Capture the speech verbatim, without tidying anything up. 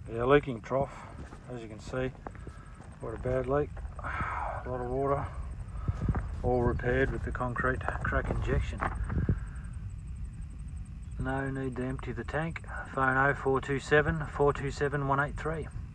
Yeah, leaking trough, as you can see. Quite a bad leak. A lot of water. All repaired with the concrete crack injection. No need to empty the tank. Phone oh four two seven, four two seven, one eight three.